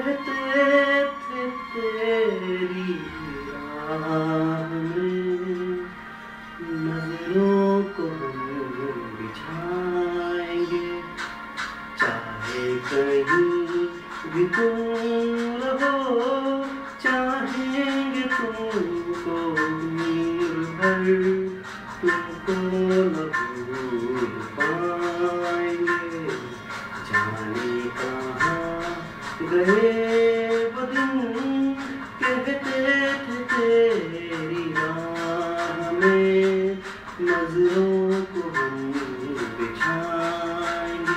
कहते थे तेरी राह में नजरों को हम बिछाएंगे, चाहे कहीं भी तुम रहो, चाहेंगे तुमको उम्र भर, तुमको न भूल पाएंगे। जाने कहाँ गए वो दिन, कहते थे तेरी राह में नजरों को हम बिछाएंगे।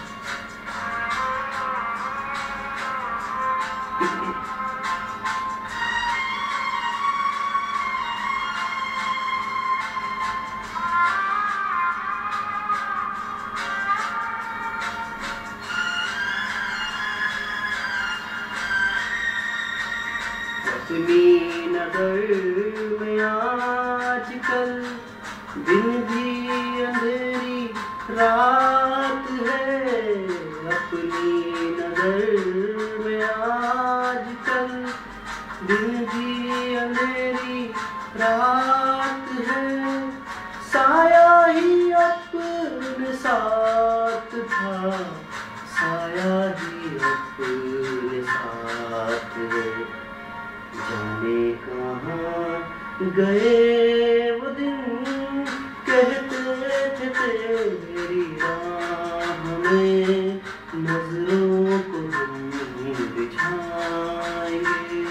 अपनी नजर में आजकल दिन भी अंधेरी रात है, अपनी नजर में आजकल दिन भी अंधेरी रात है। साया ही अपने साथ था, साया ही अपने साथ है। जाने कहाँ गए वो दिन, कहते थे तेरी राह में नजरों को हम बिछाएंगे।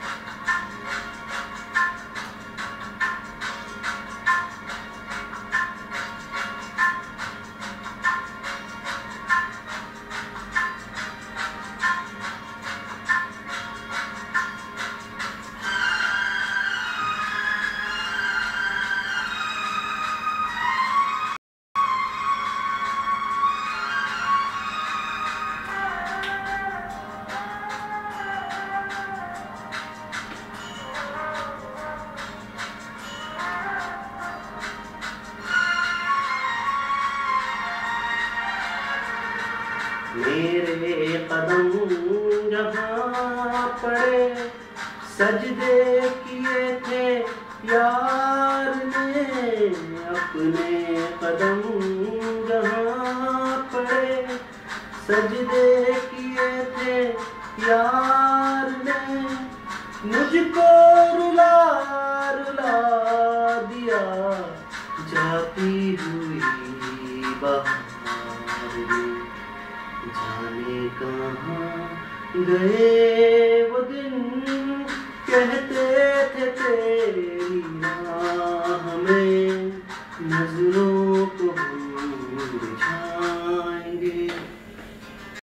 मेरे कदम जहाँ पड़े, सजदे किए थे यार ने, अपने कदम जहाँ पड़े, सजदे किए थे यार ने। मुझको रुला रुला दिया जाती हुई बहार ने। जाने कहाँ गए वो दिन, कहते थे तेरी